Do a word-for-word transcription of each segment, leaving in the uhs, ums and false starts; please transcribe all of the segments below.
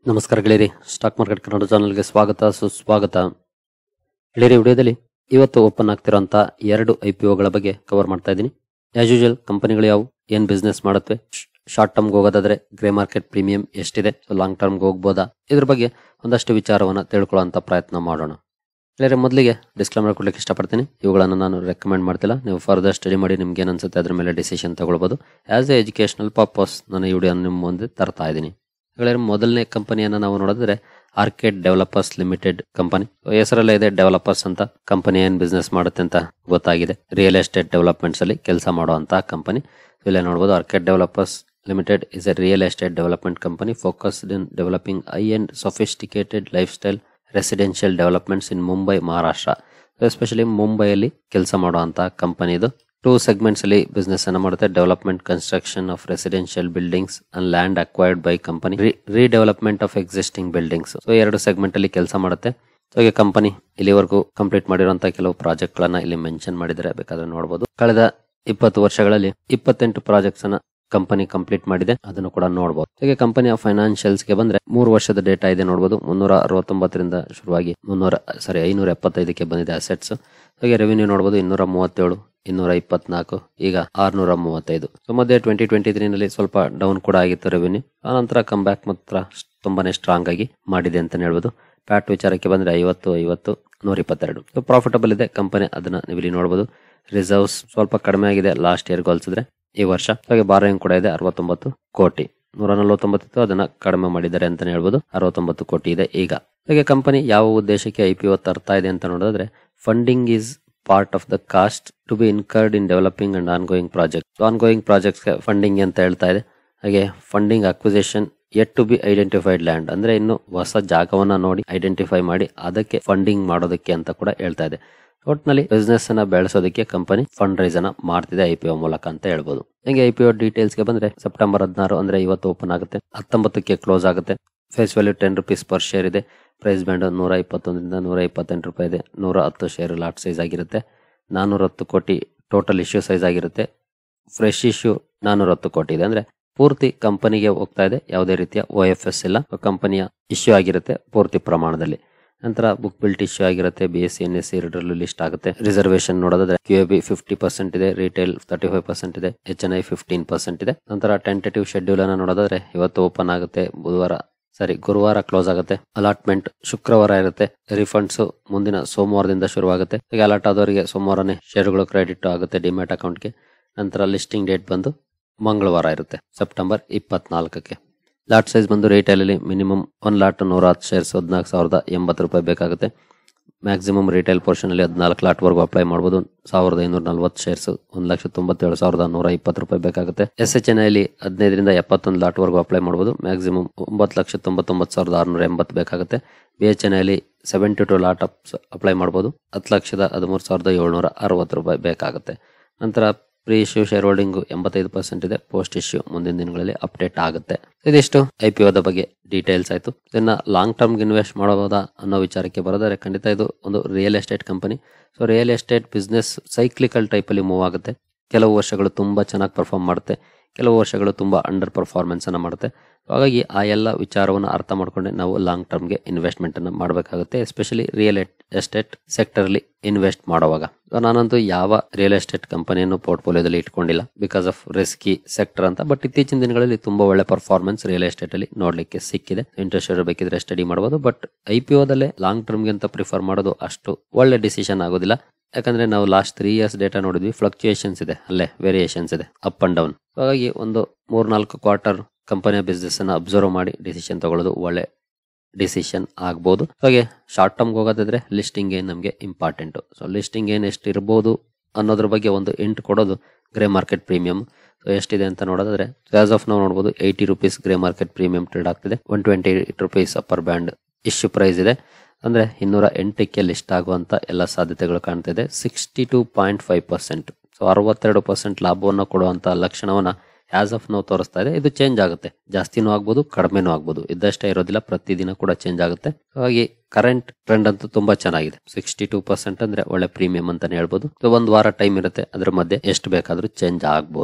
ನಮಸ್ಕಾರ ಗೆಳೆಯರಿ, stock market Kannada ಚಾನಲ್ಗೆ ಸ್ವಾಗತ ಸುಸ್ವಾಗತ. ಗೆಳೆಯರಿ, ವಿಡಿಯೋದಲ್ಲಿ ಇವತ್ತು ಓಪನ್ ಆಗ್ತಿರೋಂಥ ಎರಡು ಐ ಪಿ ಒಗಳ ಬಗ್ಗೆ ಕವರ್ ಮಾಡ್ತಾ ಇದ್ದೀನಿ. ಆಸ್ ಯೂಶುವಲ್ ಕಂಪನಿಗಳು ಯಾವುವು, ಏನ್ ಬಿಸ್ನೆಸ್ ಮಾಡುತ್ತವೆ, ಶಾರ್ಟ್ ಟರ್ಮ್ಗೆ ಹೋಗೋದಾದ್ರೆ ಗ್ರೇ ಮಾರ್ಕೆಟ್ ಪ್ರೀಮಿಯಂ ಎಷ್ಟಿದೆ, ಲಾಂಗ್ ಟರ್ಮ್ಗೆ ಹೋಗ್ಬೋದಾ, ಇದ್ರ ಬಗ್ಗೆ ಒಂದಷ್ಟು ವಿಚಾರವನ್ನು ತಿಳ್ಕೊಳ್ಳೋಂಥ ಪ್ರಯತ್ನ ಮಾಡೋಣ. ಗೆಳೆಯರಿ, ಮೊದಲಿಗೆ ಡಿಸ್ಕ್ಲೇಮರ್ ಕೊಡ್ಲಿಕ್ಕೆ ಇಷ್ಟಪಡ್ತೀನಿ. ಇವುಗಳನ್ನು ನಾನು ರೆಕಮೆಂಡ್ ಮಾಡ್ತಿಲ್ಲ. ನೀವು ಫರ್ದರ್ ಸ್ಟಡಿ ಮಾಡಿ ನಿಮ್ಗೆ ಏನು ಅನ್ಸುತ್ತೆ ಅದ್ರ ಮೇಲೆ ಡಿಸಿಷನ್ ತಗೊಳ್ಬೋದು. ಆಸ್ ಎ ಎಜುಕೇಶನಲ್ ಪರ್ಪಸ್ ನಾನು ಈ ವಿಡಿಯೋ ನಿಮ್ಮ ಮುಂದೆ ತರ್ತಾ ಇದ್ದೀನಿ. ಗೆಳೆಯರು, ಮೊದಲನೇ ಕಂಪನಿಯನ್ನು ನಾವು ನೋಡಿದ್ರೆ ಆರ್ಕೇಡ್ ಡೆವಲಪರ್ಸ್ ಲಿಮಿಟೆಡ್ ಕಂಪನಿ. ಹೆಸರಲ್ಲೇ ಇದೆ ಡೆವಲಪರ್ಸ್ ಅಂತ. ಕಂಪನಿ ಏನ್ ಬಿಸ್ನೆಸ್ ಮಾಡುತ್ತೆ ಅಂತ ಗೊತ್ತಾಗಿದೆ. ರಿಯಲ್ ಎಸ್ಟೇಟ್ ಡೆವಲಪ್ಮೆಂಟ್ಸ್ ಅಲ್ಲಿ ಕೆಲಸ ಮಾಡುವಂತ ಕಂಪನಿ. ಇಲ್ಲೇ ನೋಡಬಹುದು, Arcade developers limited is a real estate development company focused in developing high and sophisticated life style residential developments in Mumbai, Maharashtra. Especially ಮುಂಬೈಯಲ್ಲಿ ಕೆಲಸ ಮಾಡುವಂತ ಕಂಪನಿ ಇದು. ಟೂ ಸೆಗ್ಮೆಂಟ್ಸ್ ಅಲ್ಲಿ ಬಿಸ್ನೆಸ್ ಅನ್ನು ಮಾಡುತ್ತೆ. Development construction of residential buildings and land acquired by company, redevelopment of existing buildings. So ಎರಡು segment ಅಲ್ಲಿ ಕೆಲಸ ಮಾಡುತ್ತೆ. ಸೊ ಈ ಕಂಪನಿ ಇಲ್ಲಿವರೆಗೂ ಕಂಪ್ಲೀಟ್ ಮಾಡಿರುವಂತಹ ಕೆಲವು ಪ್ರಾಜೆಕ್ಟ್ ಗಳನ್ನ ಇಲ್ಲಿ ಮೆನ್ಷನ್ ಮಾಡಿದರೆ ಬೇಕಾದ್ರೆ ನೋಡಬಹುದು. ಕಳೆದ ಇಪ್ಪತ್ತು ವರ್ಷಗಳಲ್ಲಿ ಇಪ್ಪತ್ತೆಂಟು ಪ್ರಾಜೆಕ್ಟ್ಸ್ ಅನ್ನ ಕಂಪನಿ ಕಂಪ್ಲೀಟ್ ಮಾಡಿದೆ, ಅದನ್ನು ಕೂಡ ನೋಡಬಹುದು. ಹಾಗೆ ಕಂಪನಿಯ ಫೈನಾನ್ಷಿಯಲ್ಸ್ ಗೆ ಬಂದ್ರೆ ಮೂರು ವರ್ಷದ ಡೇಟಾ ಇದೆ ನೋಡಬಹುದು. ಮುನ್ನೂರ ಅರವತ್ತೊಂಬತ್ತರಿಂದ ಶುರುವಾಗಿ ಮುನ್ನೂರ ಸಾರಿ ಐನೂರ ಎಪ್ಪತ್ತೈದಕ್ಕೆ ಬಂದಿದೆ ಅಸೆಟ್ಸ್. ಹಾಗೆ ರೆವಿನ್ಯೂ ನೋಡಬಹುದು, ಇನ್ನೂರ ಮೂವತ್ತೇಳು, ಇನ್ನೂರ ಇಪ್ಪತ್ನಾಲ್ಕು, ಈಗ ಆರ್ನೂರ ಮೂವತ್ತೈದು. ಸೊ ಮಧ್ಯೆ ಟ್ವೆಂಟಿ ಟ್ವೆಂಟಿ ತ್ರೀ ನಲ್ಲಿ ಸ್ವಲ್ಪ ಡೌನ್ ಕೂಡ ಆಗಿತ್ತು ರೆವಿನ್ಯೂ. ಆನಂತರ ಕಮ್ ಬ್ಯಾಕ್ ಮಾತ್ರ ತುಂಬಾನೇ ಸ್ಟ್ರಾಂಗ್ ಆಗಿ ಮಾಡಿದೆ ಅಂತ ಹೇಳ್ಬೋದು. ಪ್ಯಾಟ್ ವಿಚಾರಕ್ಕೆ ಬಂದ್ರೆ ಐವತ್ತು ಐವತ್ತು ನೂರ ಇಪ್ಪತ್ತೆರಡು. ಸೊ ಪ್ರಾಫಿಟಬಲ್ ಇದೆ ಕಂಪನಿ, ಅದನ್ನ ನೀವು ಇಲ್ಲಿ ನೋಡಬಹುದು. ರಿಸರ್ವ್ಸ್ ಸ್ವಲ್ಪ ಕಡಿಮೆ ಆಗಿದೆ ಲಾಸ್ಟ್ ಇಯರ್ ಹೋಲಿಸಿದ್ರೆ ಈ ವರ್ಷ. ಹಾಗೆ ಬಾರೋಯಿಂಗ್ ಕೂಡ ಇದೆ ಅರವತ್ತೊಂಬತ್ತು ಕೋಟಿ. ನೂರ ನಲವತ್ತೊಂಬತ್ತು ಅದನ್ನ ಕಡಿಮೆ ಮಾಡಿದ್ದಾರೆ ಅಂತ ಹೇಳ್ಬೋದು. ಅರವತ್ತೊಂಬತ್ತು ಕೋಟಿ ಇದೆ ಈಗ. ಹಾಗೆ ಕಂಪನಿ ಯಾವ ಉದ್ದೇಶಕ್ಕೆ ಐ ಪಿ ಒ ತರ್ತಾ ಇದೆ ಅಂತ ನೋಡಿದ್ರೆ, funding is part of the cost to be incurred in developing and ongoing project. Ongoing projects funding ಅಂತ ಹೇಳ್ತಾ ಇದೆ. ಹಾಗೆ funding acquisition yet to be identified land, ಅಂದ್ರೆ ಇನ್ನು ಹೊಸ ಜಾಗವನ್ನ ನೋಡಿ ಐಡೆಂಟಿಫೈ ಮಾಡಿ ಅದಕ್ಕೆ ಫಂಡಿಂಗ್ ಮಾಡೋದಕ್ಕೆ ಅಂತ ಕೂಡ ಹೇಳ್ತಾ ಇದೆ. ಒಟ್ನಲ್ಲಿ ಬಿಸ್ನೆಸ್ ಅನ್ನ ಬೆಳೆಸೋದಕ್ಕೆ ಕಂಪನಿ ಫಂಡ್ ರೈಸ್ ಅನ್ನ ಮಾಡ್ತಿದೆ ಐ ಪಿ ಒ ಮೂಲಕ ಅಂತ ಹೇಳ್ಬೋದು. ಹಂಗೆ ಐ ಪಿ ಒ ಡೀಟೇಲ್ಸ್ ಗೆ ಬಂದ್ರೆ ಸೆಪ್ಟೆಂಬರ್ ಹದಿನಾರು ಅಂದ್ರೆ ಇವತ್ತು ಓಪನ್ ಆಗುತ್ತೆ, ಹತ್ತೊಂಬತ್ತಕ್ಕೆ ಕ್ಲೋಸ್ ಆಗುತ್ತೆ. Face value ten rupees per share ಇದೆ. ಪ್ರೈಸ್ ಬ್ಯಾಂಡ್ ನೂರ ಇಪ್ಪತ್ತೊಂದರಿಂದ ನೂರ ಇಪ್ಪತ್ತೆಂಟು ರೂಪಾಯಿ ಇದೆ. ನೂರ ಹತ್ತು ಶೇರ್ ಲಾಟ್ ಸೈಜ್ ಆಗಿರುತ್ತೆ. ನಾನೂರ ಹತ್ತು ಕೋಟಿ ಟೋಟಲ್ ಇಶ್ಯೂ ಸೈಜ್ ಆಗಿರುತ್ತೆ. ಫ್ರೆಶ್ ಇಶ್ಯೂ ನಾನೂರ ಹತ್ತು ಕೋಟಿ ಇದೆ, ಅಂದ್ರೆ ಪೂರ್ತಿ ಕಂಪನಿಗೆ ಹೋಗ್ತಾ ಇದೆ. ಯಾವುದೇ ರೀತಿಯ ಓ ಎಫ್ ಎಸ್ ಇಲ್ಲ. ಕಂಪನಿಯ ಇಶ್ಯೂ ಆಗಿರುತ್ತೆ ಪೂರ್ತಿ ಪ್ರಮಾಣದಲ್ಲಿ. ನಂತರ ಬುಕ್ ಬಿಲ್ಟ್ ಇಶ್ಯೂ ಆಗಿರುತ್ತೆ. B S C N S C list ಆಗುತ್ತೆ. ರಿಸರ್ವೇಶನ್ ನೋಡೋದಾದ್ರೆ Q A B fifty percent ಇದೆ, ರಿಟೇಲ್ ತರ್ಟಿ ಫೈವ್ ಪರ್ಸೆಂಟ್ ಇದೆ, H N I fifteen percent ಇದೆ. ನಂತರ ಟೆಂಟೇಟಿವ್ ಶೆಡ್ಯೂಲ್ ಅನ್ನ ನೋಡೋದಾದ್ರೆ ಇವತ್ತು ಓಪನ್ ಆಗುತ್ತೆ, ಬುಧವಾರ ಸರಿ ಗುರುವಾರ ಕ್ಲೋಸ್ ಆಗುತ್ತೆ. ಅಲಾಟ್ಮೆಂಟ್ ಶುಕ್ರವಾರ ಇರುತ್ತೆ. ರಿಫಂಡ್ಸ್ ಮುಂದಿನ ಸೋಮವಾರದಿಂದ ಶುರುವಾಗುತ್ತೆ. ಈಗ ಅಲಾಟ್ ಆದವರಿಗೆ ಸೋಮವಾರನೇ ಶೇರುಗಳು ಕ್ರೆಡಿಟ್ ಆಗುತ್ತೆ ಡಿಮ್ಯಾಟ್ ಅಕೌಂಟ್ಗೆ. ನಂತರ ಲಿಸ್ಟಿಂಗ್ ಡೇಟ್ ಬಂದು ಮಂಗಳವಾರ ಇರುತ್ತೆ, ಸೆಪ್ಟೆಂಬರ್ ಇಪ್ಪತ್ನಾಲ್ಕಕ್ಕೆ. ಲಾಟ್ ಸೈಜ್ ಬಂದು ರಿಟೇಲ್ ಅಲ್ಲಿ ಮಿನಿಮಮ್ ಒಂದ್ ಲಾಟ್ ನೂರ ಹತ್ತು ಶೇರ್ಸ್ ಹದಿನಾಲ್ಕು ಸಾವಿರದ ಎಂಬತ್ತು ರೂಪಾಯಿ ಬೇಕಾಗುತ್ತೆ. ಮ್ಯಾಕ್ಸಿಮಮ್ ರಿಟೇಲ್ ಪೋರ್ಷನ್ ಅಲ್ಲಿ ಹದಿನಾಲ್ಕು ಲಾಟ್ ವರೆಗೂ ಅಪ್ಲೈ ಮಾಡಬಹುದು. ಸಾವಿರದ ಐನೂರ ನಲ್ವತ್ತು ಶೇರ್ಸ್ ಒಂದ್ ಲಕ್ಷ ತೊಂಬತ್ತೇಳು ಸಾವಿರದ ನೂರ ಇಪ್ಪತ್ತು ರೂಪಾಯಿ ಬೇಕಾಗುತ್ತೆ. ಎಸ್ ಎಚ್ ಎನ್ ಐಲಿ ಹದಿನೈದರಿಂದ ಎಪ್ಪತ್ತೊಂದು ಲಾಟ್ ವರೆಗೂ ಅಪ್ಲೈ ಮಾಡಬಹುದು. ಮ್ಯಾಕ್ಸಿಮಮ್ ಒಂಬತ್ತು ಲಕ್ಷ ತೊಂಬತ್ತೊಂಬತ್ತು ಸಾವಿರದ ಆರುನೂರ ಎಂಬತ್ತು ಬೇಕಾಗುತ್ತೆ. ಬಿ ಎಚ್ ಎನ್ ಐಲಿ ಸೆವೆಂಟಿ ಟು ಲಾಟ್ ಅಪ್ಲೈ ಮಾಡಬಹುದು. ಹತ್ತು ಲಕ್ಷದ ಹದಿಮೂರು ಸಾವಿರದ ಏಳ್ನೂರ ಅರವತ್ತು ರೂಪಾಯಿ ಬೇಕಾಗುತ್ತೆ. ನಂತರ ಪ್ರೀ ಇಶ್ಯೂ ಶೇರ್ ಹೋಲ್ಡಿಂಗ್ ಎಂಬತ್ತೈದು ಪರ್ಸೆಂಟ್ ಇದೆ. ಪೋಸ್ಟ್ ಇಶ್ಯೂ ಮುಂದಿನ ದಿನಗಳಲ್ಲಿ ಅಪ್ಡೇಟ್ ಆಗುತ್ತೆ. ಇದಿಷ್ಟು ಐ ಪಿ ಒದ ಬಗ್ಗೆ ಡೀಟೇಲ್ಸ್ ಆಯ್ತು. ಇದನ್ನ ಲಾಂಗ್ ಟರ್ಮ್ಗೆ ಇನ್ವೆಸ್ಟ್ ಮಾಡಬಹುದಾ ಅನ್ನೋ ವಿಚಾರಕ್ಕೆ ಬರೋದಾದ್ರೆ ಖಂಡಿತ ಇದು ಒಂದು real estate company. So real estate business cyclical type ಅಲ್ಲಿ ಮೂವ್ ಆಗುತ್ತೆ. ಕೆಲವು ವರ್ಷಗಳು ತುಂಬಾ ಚೆನ್ನಾಗಿ ಪರ್ಫಾರ್ಮ್ ಮಾಡುತ್ತೆ, ಕೆಲವು ವರ್ಷಗಳು ತುಂಬಾ ಅಂಡರ್ ಪರ್ಫಾರ್ಮೆನ್ಸ್ ಅನ್ನ ಮಾಡುತ್ತೆ. ಹಾಗಾಗಿ ಆ ಎಲ್ಲ ವಿಚಾರವನ್ನು ಅರ್ಥ ಮಾಡ್ಕೊಂಡೆ ನಾವು ಲಾಂಗ್ ಟರ್ಮ್ಗೆ ಇನ್ವೆಸ್ಟ್ಮೆಂಟ್ ಅನ್ನ ಮಾಡಬೇಕಾಗುತ್ತೆ, ಎಸ್ಪೆಷಲಿ ರಿಯಲ್ ಎಸ್ಟೇಟ್ ಸೆಕ್ಟರ್ ಅಲ್ಲಿ ಇನ್ವೆಸ್ಟ್ ಮಾಡುವಾಗ. ನಾನಂತೂ ಯಾವ ರಿಯಲ್ ಎಸ್ಟೇಟ್ ಕಂಪನಿಯನ್ನು ಪೋರ್ಟ್ಫೋಲಿಯೋದಲ್ಲಿ ಇಟ್ಕೊಂಡಿಲ್ಲ, ಬಿಕಾಸ್ ಆಫ್ ರಿಸ್ಕಿ ಸೆಕ್ಟರ್ ಅಂತ. ಬಟ್ ಇತ್ತೀಚಿನ ದಿನಗಳಲ್ಲಿ ತುಂಬಾ ಒಳ್ಳೆ ಪರ್ಫಾರ್ಮೆನ್ಸ್ ರಿಯಲ್ ಎಸ್ಟೇಟ್ ಅಲ್ಲಿ ನೋಡ್ಲಿಕ್ಕೆ ಸಿಕ್ಕಿದೆ. ಇಂಟ್ರೆಸ್ಟ್ ಬೇಕಿದ್ರೆ ಸ್ಟಡಿ ಮಾಡಬಹುದು. ಬಟ್ ಐ ಪಿ ಒದಲ್ಲೇ ಲಾಂಗ್ ಟರ್ಮ್ಗೆ ಅಂತ ಪ್ರಿಫರ್ ಮಾಡೋದು ಅಷ್ಟು ಒಳ್ಳೆ ಡಿಸಿಷನ್ ಆಗೋದಿಲ್ಲ. ಯಾಕಂದ್ರೆ ನಾವು ಲಾಸ್ಟ್ ತ್ರೀ ಇಯರ್ಸ್ ಡೇಟಾ ನೋಡಿದ್ವಿ, ಫ್ಲಕ್ಚುಯೇಷನ್ಸ್ ಇದೆ, ಅಲ್ಲೇ ವೇರಿಯೇಷನ್ಸ್ ಇದೆ, ಅಪ್ ಅಂಡ್ ಡೌನ್. ಹಾಗಾಗಿ ಒಂದು ಮೂರ್ ನಾಲ್ಕು ಕ್ವಾರ್ಟರ್ ಕಂಪನಿಯ ಬಿಸ್ನೆಸ್ ಅನ್ನ ಅಬ್ಸರ್ವ್ ಮಾಡಿ ಡಿಸಿಷನ್ ತಗೊಳ್ಳೋದು ಒಳ್ಳೆ ಡಿಸಿಷನ್ ಆಗ್ಬಹುದು. ಹಾಗೆ ಶಾರ್ಟ್ ಟರ್ಮ್ ಹೋಗೋದಾದ್ರೆ ಲಿಸ್ಟಿಂಗ್ ಏನ್ ನಮಗೆ ಇಂಪಾರ್ಟೆಂಟ್. ಸೊ ಲಿಸ್ಟಿಂಗ್ ಏನ್ ಎಷ್ಟು ಇರಬಹುದು ಅನ್ನೋದ್ರ ಬಗ್ಗೆ ಒಂದು ಇಂಟ್ ಕೊಡೋದು ಗ್ರೇ ಮಾರ್ಕೆಟ್ ಪ್ರೀಮಿಯಂ. ಸೊ ಎಷ್ಟಿದೆ ಅಂತ ನೋಡೋದಾದ್ರೆ ಆಸ್ ಆಫ್ ನಾವು ನೋಡಬಹುದು eighty rupees grey market premium trade ಆಗ್ತಿದೆ. One twenty eight rupees upper band issue price ಇದೆ, ಅಂದ್ರೆ ಇನ್ನೂರ ಎಂಟಕ್ಕೆ ಲಿಸ್ಟ್ ಆಗುವಂತ ಎಲ್ಲ ಸಾಧ್ಯತೆಗಳು ಕಾಣ್ತಾ ಇದೆ. Sixty two point five percent so ಅರವತ್ತೆರಡು ಪರ್ಸೆಂಟ್ ಲಾಭವನ್ನು ಕೊಡುವಂತ ಲಕ್ಷಣವನ್ನ ಆಸ್ ಆಫ್ ನಾವು ತೋರಿಸ್ತಾ ಇದೆ. ಇದು ಚೇಂಜ್ ಆಗುತ್ತೆ, ಜಾಸ್ತಿನೂ ಆಗ್ಬೋದು ಕಡಿಮೆನೂ ಆಗ್ಬೋದು, ಇದ್ದಷ್ಟೇ ಇರೋದಿಲ್ಲ, ಪ್ರತಿದಿನ ಕೂಡ ಚೇಂಜ್ ಆಗುತ್ತೆ. ಹಾಗಾಗಿ ಕರೆಂಟ್ ಟ್ರೆಂಡ್ ಅಂತೂ ತುಂಬಾ ಚೆನ್ನಾಗಿದೆ. ಸಿಕ್ಸ್ಟಿ ಟೂ ಪರ್ಸೆಂಟ್ ಅಂದ್ರೆ ಒಳ್ಳೆ ಪ್ರೀಮಿಯಂ ಅಂತಾನೆ ಹೇಳ್ಬೋದು. ಸೊ ಒಂದ್ ವಾರ ಟೈಮ್ ಇರುತ್ತೆ, ಅದ್ರ ಮಧ್ಯೆ ಎಷ್ಟು ಬೇಕಾದ್ರೂ ಚೇಂಜ್ ಆಗ್ಬೋದು.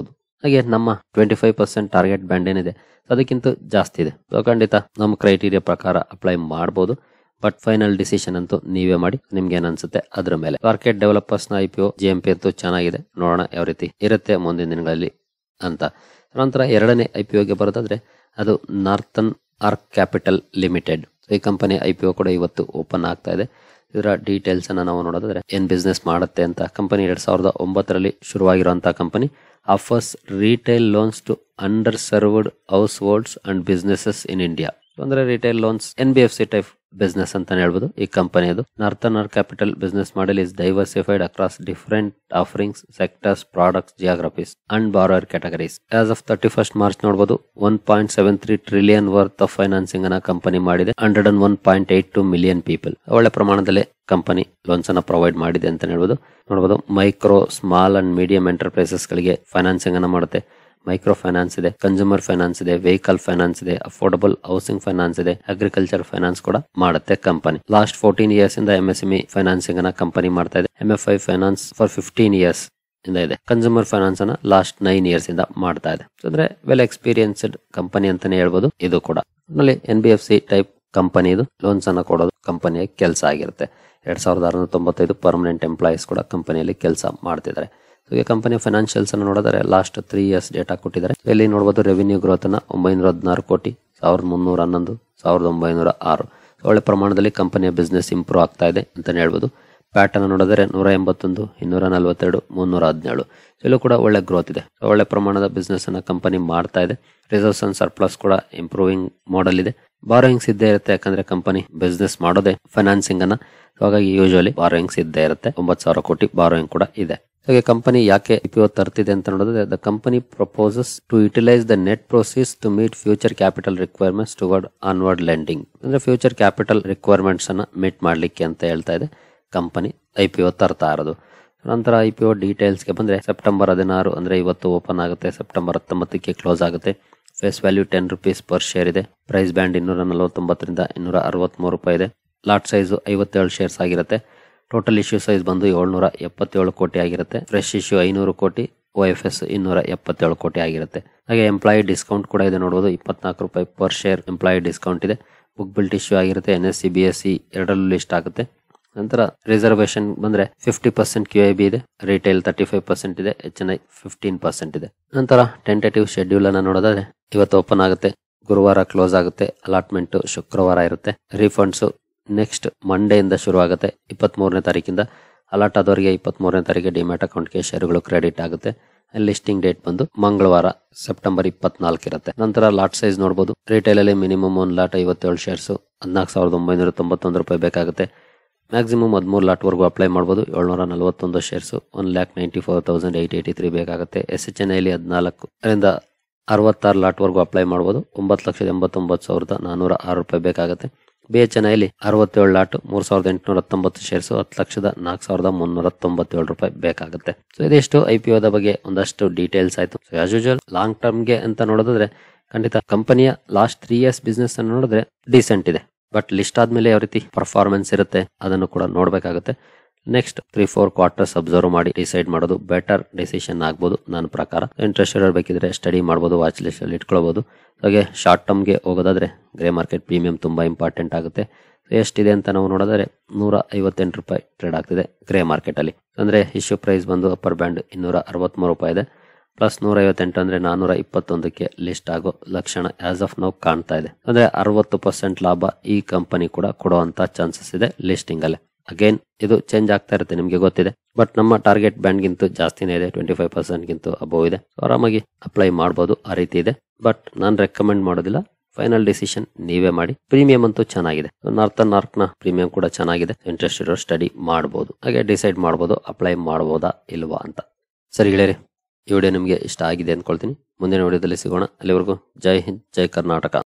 ಹಾಗೆ ನಮ್ಮ twenty five percent target band ಏನಿದೆ ಅದಕ್ಕಿಂತ ಜಾಸ್ತಿ ಇದೆ. ಸೊ ಖಂಡಿತ ನಮ್ಮ ಕ್ರೈಟೀರಿಯಾ ಪ್ರಕಾರ ಅಪ್ಲೈ ಮಾಡಬಹುದು. ಬಟ್ ಫೈನಲ್ ಡಿಸಿಷನ್ ಅಂತೂ ನೀವೇ ಮಾಡಿ, ನಿಮ್ಗೆ ಏನ್ ಅನ್ಸುತ್ತೆ ಅದ್ರ ಮೇಲೆ. ಮಾರ್ಕೆಟ್ ಡೆವಲಪರ್ಸ್ ನ I P O G M P ಅಂತೂ ಚೆನ್ನಾಗಿದೆ, ನೋಡೋಣ ಯಾವ ರೀತಿ ಇರುತ್ತೆ ಮುಂದಿನ ದಿನಗಳಲ್ಲಿ ಅಂತ. ನಂತರ ಎರಡನೇ ಐ ಪಿ ಒಗೆ ಬರೋದಾದ್ರೆ ಅದು ನಾರ್ತನ್ ಆರ್ಕ್ ಕ್ಯಾಪಿಟಲ್ ಲಿಮಿಟೆಡ್. ಈ ಕಂಪನಿ ಐ ಪಿ ಒ ಕೂಡ ಇವತ್ತು ಓಪನ್ ಆಗ್ತಾ ಇದೆ. ಇದರ ಡೀಟೇಲ್ಸ್ ಅನ್ನ ನಾವು ನೋಡೋದಾದ್ರೆ ಏನ್ ಬಿಸ್ನೆಸ್ ಮಾಡುತ್ತೆ ಅಂತ. ಕಂಪನಿ ಎರಡ್ ಸಾವಿರದ ಒಂಬತ್ತರಲ್ಲಿ ಶುರುವಾಗಿರುವಂತಹ company. Offers retail loans to underserved households and businesses in India. ಅಂದ್ರೆ retail loans N B F C type business ಅಂತಾನೆ ಹೇಳ್ಬೋದು ಈ ಕಂಪನಿಯದು. Northern Arc capital business model is diversified across different offerings, sectors, products, geographies and borrower categories. As of thirty first March ನೋಡಬಹುದು one point seven three trillion worth of financing ಅನ್ನ company ಮಾಡಿದೆ. Hundred and one point eight to million people. ಒಳ್ಳೆ ಪ್ರಮಾಣದಲ್ಲಿ company loans ಅನ್ನ provide ಮಾಡಿದೆ ಅಂತ ಹೇಳ್ಬೋದು. ನೋಡಬಹುದು micro, small and medium enterprises ಗಳಿಗೆ ಫೈನಾನ್ಸಿಂಗ್ ಅನ್ನ ಮಾಡುತ್ತೆ. ಮೈಕ್ರೋ ಫೈನಾನ್ಸ್ ಇದೆ, ಕನ್ಸ್ಯೂಮರ್ ಫೈನಾನ್ಸ್ ಇದೆ, ವೆಹಿಕಲ್ ಫೈನಾನ್ಸ್ ಇದೆ, ಅಫೋರ್ಡಬಲ್ ಹೌಸಿಂಗ್ ಫೈನಾನ್ಸ್ ಇದೆ, ಅಗ್ರಿಕಲ್ಚರ್ ಫೈನಾನ್ಸ್ ಕೂಡ ಮಾಡುತ್ತೆ ಕಂಪನಿ. ಲಾಸ್ಟ್ ಫೋರ್ಟೀನ್ ಇಯರ್ಸ್ ಇಂದ M S M E financing ಅನ್ನ ಕಂಪನಿ ಮಾಡ್ತಾ ಇದೆ. M F I finance for fifteen years ಇಂದ ಇದೆ. ಕನ್ಸ್ಯೂಮರ್ ಫೈನಾನ್ಸ್ ಅನ್ನ ಲಾಸ್ಟ್ ನೈನ್ ಇಯರ್ಸ್ ಇಂದ ಮಾಡ್ತಾ ಇದೆ. ಅಂದ್ರೆ ವೆಲ್ ಎಕ್ಸ್ಪೀರಿಯನ್ಸ್ಡ್ ಕಂಪನಿ ಅಂತಾನೆ ಹೇಳ್ಬೋದು ಇದು ಕೂಡ. ಆಮೇಲೆ N B F C type company ಇದು ಲೋನ್ಸ್ ಅನ್ನ ಕೊಡೋದು ಕಂಪನಿಯ ಕೆಲಸ ಆಗಿರುತ್ತೆ. ಎರಡ್ ಸಾವಿರದ ಆರುನೂರ ತೊಂಬತ್ತೈದು ಪರ್ಮನೆಂಟ್ ಎಂಪ್ಲಾಯೀಸ್ ಕೂಡ ಕಂಪನಿಯಲ್ಲಿ ಕೆಲಸ ಮಾಡ್ತಿದ್ದಾರೆ. ಕಂಪನಿಯ ಫೈನಾನ್ಷಿಯಲ್ಸ್ ಅನ್ನು ನೋಡಿದರೆ ಲಾಸ್ಟ್ ತ್ರೀ ಇಯರ್ಸ್ ಡೇಟಾ ಕೊಟ್ಟಿದ್ದಾರೆ. ಇಲ್ಲಿ ನೋಡಬಹುದು ರೆವಿನ್ಯೂ ಗ್ರೋತ್ ಅನ್ನ ಒಂಬೈನೂರ ಹದಿನಾರು ಕೋಟಿ, ಸಾವಿರದ ಮುನ್ನೂರ ಹನ್ನೊಂದು, ಸಾವಿರದ ಒಂಬೈನೂರ ಆರು. ಒಳ್ಳೆ ಪ್ರಮಾಣದಲ್ಲಿ ಕಂಪನಿಯ ಬಿಸ್ನೆಸ್ ಇಂಪ್ರೂವ್ ಆಗ್ತಾ ಇದೆ ಅಂತಾನೆ ಹೇಳ್ಬೋದು. ಪ್ಯಾಟ್ ಅನ್ನು ನೋಡಿದರೆ ನೂರ ಎಂಬತ್ತೊಂದು, ಇನ್ನೂರ ನಲವತ್ತೆರಡು, ಮುನ್ನೂರ ಹದಿನೇಳು. ಇಲ್ಲೂ ಕೂಡ ಒಳ್ಳೆ ಗ್ರೋತ್ ಇದೆ. ಒಳ್ಳೆ ಪ್ರಮಾಣದ ಬಿಸ್ನೆಸ್ ಅನ್ನ ಕಂಪನಿ ಮಾಡ್ತಾ ಇದೆ. ರಿಸರ್ವ್ಸ್ ಅಂಡ್ ಸರ್ಪ್ಲಸ್ ಕೂಡ ಇಂಪ್ರೂವಿಂಗ್ ಮಾಡೆಲ್ ಇದೆ. ಬಾರೋಯಿಂಗ್ಸ್ ಇದ್ದೇ ಇರುತ್ತೆ, ಯಾಕಂದ್ರೆ ಕಂಪನಿ ಬಿಸ್ನೆಸ್ ಮಾಡೋದೇ ಫೈನಾನ್ಸಿಂಗ್ ಅನ್ನ. ಹಾಗಾಗಿ ಯೂಶುವಲಿ ಬಾರೋಯಿಂಗ್ಸ್ ಇದ್ದೇ ಇರುತ್ತೆ. ಒಂಬತ್ತು ಸಾವಿರ ಕೋಟಿ ಬಾರೋಯಿಂಗ್ ಕೂಡ ಇದೆ. ಹಾಗೆ ಕಂಪನಿ ಯಾಕೆ ಐ ಪಿ ಒ ತರ್ತಿದೆ ಅಂತ ನೋಡಿದ್ರೆ the company proposes to utilise the net proceeds to meet future capital requirements toward onward lending. ಅಂದ್ರೆ ಫ್ಯೂಚರ್ ಕ್ಯಾಪಿಟಲ್ ರಿಕ್ವೈರ್ಮೆಂಟ್ಸ್ ಅನ್ನ ಮೀಟ್ ಮಾಡ್ಲಿಕ್ಕೆ ಅಂತ ಹೇಳ್ತಾ ಇದೆ ಕಂಪನಿ ಐ ಪಿ ಒ ತರ್ತಾ ಇರೋದು. ನಂತರ ಐ ಪಿ ಒ ಡೀಟೇಲ್ಸ್ಗೆ ಬಂದ್ರೆ ಸೆಪ್ಟೆಂಬರ್ ಹದಿನಾರು ಅಂದ್ರೆ ಇವತ್ತು ಓಪನ್ ಆಗುತ್ತೆ. ಸೆಪ್ಟೆಂಬರ್ ಹತ್ತೊಂಬತ್ತಕ್ಕೆ ಕ್ಲೋಸ್ ಆಗುತ್ತೆ. Face value ten rupees per share ಇದೆ. ಪ್ರೈಸ್ ಬ್ಯಾಂಡ್ ಇನ್ನೂರ ನಲವತ್ತೊಂಬತ್ತರಿಂದ ಇನ್ನೂರ ಅರವತ್ತ್ ಮೂರು ರೂಪಾಯಿ ಇದೆ. ಲಾಟ್ ಸೈಜ್ ಐವತ್ತೇಳು ಶೇರ್ಸ್ ಆಗಿರುತ್ತೆ. ಟೋಟಲ್ ಇಶ್ಯೂ ಸೈಜ್ ಬಂದು ಏಳ್ನೂರ ಎಪ್ಪತ್ತೇಳು ಕೋಟಿ ಆಗಿರುತ್ತೆ. ಫ್ರೆಶ್ ಇಶ್ಯೂ ಐನೂರು ಕೋಟಿ, ಒ ಎಫ್ ಎಸ್ ಇನ್ನೂರ ಎಪ್ಪತ್ತೇಳು ಕೋಟಿ ಆಗಿರುತ್ತೆ. ಹಾಗೆ ಎಂಪ್ಲಾಯಿ ಡಿಸ್ಕೌಂಟ್ ಕೂಡ ಇದೆ ನೋಡಬಹುದು. ಇಪ್ಪತ್ನಾಲ್ಕು ರೂಪಾಯಿ ಪರ್ ಶೇರ್ ಎಂಪ್ಲಾಯಿ ಡಿಸ್ಕೌಂಟ್ ಇದೆ. ಬುಕ್ ಬಿಲ್ಟ್ ಇಶ್ಯೂ ಆಗಿರುತ್ತೆ. N S C, B S C ಎರಡರಲ್ಲೂ ಲಿಸ್ಟ್ ಆಗುತ್ತೆ. ನಂತರ ರಿಸರ್ವೇಶನ್ ಬಂದ್ರೆ fifty percent Q I B ಇದೆ. ರಿಟೇಲ್ ತರ್ಟಿ ಫೈವ್ ಪರ್ಸೆಂಟ್ ಇದೆ. H N I fifteen percent ಇದೆ. ನಂತರ ಟೆಂಟೇಟಿವ್ ಶೆಡ್ಯೂಲ್ ಅನ್ನ ನೋಡೋದಾದ್ರೆ ಇವತ್ತು ಓಪನ್ ಆಗುತ್ತೆ, ಗುರುವಾರ ಕ್ಲೋಸ್ ಆಗುತ್ತೆ. ಅಲಾಟ್ಮೆಂಟ್ ಶುಕ್ರವಾರ ಇರುತ್ತೆ. ರೀಫಂಡ್ಸ್ ನೆಕ್ಸ್ಟ್ ಮಂಡೇ ಇಂದ ಶುರು ಆಗುತ್ತೆ. ಇಪ್ಪತ್ತ್ ಮೂರನೇ ತಾರೀಕಿಂದ ಅಲಾಟ್ ಆದವರಿಗೆ ಇಪ್ಪತ್ತ್ ಮೂರನೇ ತಾರೀಕಿಗೆ ಡಿಮ್ಯಾಟ್ ಅಕೌಂಟ್ಗೆ ಶೇರುಗಳು ಕ್ರೆಡಿಟ್ ಆಗುತ್ತೆ. ಲಿಸ್ಟಿಂಗ್ ಡೇಟ್ ಬಂದು ಮಂಗಳವಾರ ಸೆಪ್ಟೆಂಬರ್ ಇಪ್ಪತ್ನಾಲ್ಕು ಇರುತ್ತೆ. ನಂತರ ಲಾಟ್ ಸೈಜ್ ನೋಡಬಹುದು. ರಿಟೇಲ್ ಅಲ್ಲಿ ಮಿನಿಮಮ್ ಒಂದ್ ಲಾಟ್ ಐವತ್ತೇಳು ಶೇರ್ಸ್ ಹದಿನಾಲ್ಕು ಸಾವಿರದ ಒಂಬೈನೂರ ತೊಂಬತ್ತೊಂದು ರೂಪಾಯಿ ಬೇಕಾಗುತ್ತೆ. ಮ್ಯಾಕ್ಸಿಮಮ್ ಹದಿಮೂರು ಲಾಟ್ ವರೆಗೂ ಅಪ್ಲೈ ಮಾಡಬಹುದು. ಏಳ್ನೂರ ನಲವತ್ತೊಂದು shares one lakh ninety four thousand eight eighty three ಬೇಕಾಗುತ್ತೆ. ಎಸ್ ಎಚ್ ಎನ್ ಐಲಿ ಹದಿನಾಲ್ಕು ಅದರಿಂದ ಅರವತ್ತಾರು ಲಾಟ್ ವರೆಗೂ ಅಪ್ಲೈ ಮಾಡಬಹುದು. ಒಂಬತ್ತು ಲಕ್ಷದ ಎಂಬತ್ತೊಂಬತ್ತು ಸಾವಿರದ ನಾನೂರ ಆರು ರೂಪಾಯಿ ಬೇಕಾಗುತ್ತೆ. ಬಿ ಎಚ್ ಎನ್ ಐಲಿ ಅರವತ್ತೇಳು ಲಾಟ್ ಮೂರ್ ಸಾವಿರದ ಎಂಟುನೂರ ಹತ್ತೊಂಬತ್ತು ಶೇರ್ಸ್ ಹತ್ತು ಲಕ್ಷದ ನಾಲ್ಕು ಸಾವಿರದ ಮುನ್ನೂರ ತೊಂಬತ್ತೇಳು ರೂಪಾಯಿ ಬೇಕಾಗುತ್ತೆ. ಸೊ ಇದಿಷ್ಟು ಐ ಪಿ ಒದ ಬಗ್ಗೆ ಒಂದಷ್ಟು ಡೀಟೇಲ್ಸ್ ಆಯ್ತು. ಸೊ ಆಸ್ ಯೂಶುವಲ್ ಲಾಂಗ್ ಟರ್ಮ್ಗೆ ಅಂತ ನೋಡಿದ್ರೆ ಖಂಡಿತ ಕಂಪನಿಯ ಲಾಸ್ಟ್ ತ್ರೀ ಇಯರ್ಸ್ ಬಿಸ್ನೆಸ್ ಅನ್ನು ನೋಡಿದ್ರೆ ಡಿಸೆಂಟ್ ಇದೆ. ಬಟ್ ಲಿಸ್ಟ್ ಆದ್ಮೇಲೆ ಯಾವ ರೀತಿ ಪರ್ಫಾರ್ಮೆನ್ಸ್ ಇರುತ್ತೆ ಅದನ್ನು ಕೂಡ ನೋಡ್ಬೇಕಾಗುತ್ತೆ. Next three four quarters observe ಮಾಡಿ ಡಿಸೈಡ್ ಮಾಡೋದು ಬೆಟರ್ ಡಿಸಿಷನ್ ಆಗ್ಬೋದು ನನ್ನ ಪ್ರಕಾರ. ಇಂಟ್ರೆಸ್ಟ್ ಇರಬೇಕಿದ್ರೆ ಸ್ಟಡಿ ಮಾಡ್ಬೋದು, ವಾಚ್ ಲಿಸ್ಟ್ ಅಲ್ಲಿ ಇಟ್ಕೊಳ್ಬಹುದು. ಹಾಗೆ ಶಾರ್ಟ್ ಟರ್ಮ್ ಗೆ ಹೋಗೋದಾದ್ರೆ ಗ್ರೇ ಮಾರ್ಕೆಟ್ ಪ್ರೀಮಿಯಂ ತುಂಬಾ ಇಂಪಾರ್ಟೆಂಟ್ ಆಗುತ್ತೆ. ಎಷ್ಟಿದೆ ಅಂತ ನಾವು ನೋಡೋದಾದ್ರೆ ನೂರ ಐವತ್ತೆಂಟು ರೂಪಾಯಿ ಟ್ರೇಡ್ ಆಗ್ತಿದೆ ಗ್ರೇ ಮಾರ್ಕೆಟ್ ಅಲ್ಲಿ. ಅಂದ್ರೆ ಇಶ್ಯೂ ಪ್ರೈಸ್ ಬಂದು ಅಪ್ಪರ್ ಬ್ಯಾಂಡ್ ಇನ್ನೂರ ಅರವತ್ತ್ ಮೂರು ರೂಪಾಯಿ ಇದೆ. ಪ್ಲಸ್ ನೂರ ಐವತ್ತೆಂಟು ಅಂದ್ರೆ ನಾನೂರ ಇಪ್ಪತ್ತೊಂದಕ್ಕೆ ಲಿಸ್ಟ್ ಆಗೋ ಲಕ್ಷಣ ಆಸ್ ಆಫ್ ನೌ ಕಾಣ್ತಾ ಇದೆ. ಅಂದ್ರೆ ಅರವತ್ತು ಪರ್ಸೆಂಟ್ ಲಾಭ ಈ ಕಂಪನಿ ಕೂಡ ಕೊಡುವಂತ ಚಾನ್ಸಸ್ ಇದೆ ಲಿಸ್ಟಿಂಗ್ ಅಲ್ಲಿ. ಅಗೇನ್ ಇದು ಚೇಂಜ್ ಆಗ್ತಾ ಇರುತ್ತೆ, ನಿಮ್ಗೆ ಗೊತ್ತಿದೆ. ಬಟ್ ನಮ್ಮ ಟಾರ್ಗೆಟ್ ಬ್ಯಾಂಡ್ ಗಿಂತ ಜಾಸ್ತಿನೇ ಇದೆ, ಟ್ವೆಂಟಿ ಫೈವ್ ಪರ್ಸೆಂಟ್ ಗಿಂತ ಅಬೋವ್ ಇದೆ. ಆರಾಮಾಗಿ ಅಪ್ಲೈ ಮಾಡಬಹುದು, ಆ ರೀತಿ ಇದೆ. ಬಟ್ ನಾನು ರೆಕಮೆಂಡ್ ಮಾಡೋದಿಲ್ಲ, ಫೈನಲ್ ಡಿಸಿಷನ್ ನೀವೇ ಮಾಡಿ. ಪ್ರೀಮಿಯಂ ಅಂತೂ ಚೆನ್ನಾಗಿದೆ, ನಾರ್ತನ್ ಆರ್ಕ್ ನ ಪ್ರೀಮಿಯಂ ಕೂಡ ಚೆನ್ನಾಗಿದೆ. ಇಂಟ್ರೆಸ್ಟ್ ಇರೋ ಸ್ಟಡಿ ಮಾಡಬಹುದು, ಹಾಗೆ ಡಿಸೈಡ್ ಮಾಡಬಹುದು ಅಪ್ಲೈ ಮಾಡಬಹುದಾ ಇಲ್ವಾ ಅಂತ. ಸರಿ ಗೆಳೆಯರೆ, ಈ ವಿಡಿಯೋ ನಿಮಗೆ ಇಷ್ಟ ಆಗಿದೆ ಅಂದ್ಕೊಳ್ತೀನಿ. ಮುಂದಿನ ವಿಡಿಯೋದಲ್ಲಿ ಸಿಗೋಣ. ಅಲ್ಲಿವರೆಗೂ ಜೈ ಹಿಂದ್, ಜೈ ಕರ್ನಾಟಕ.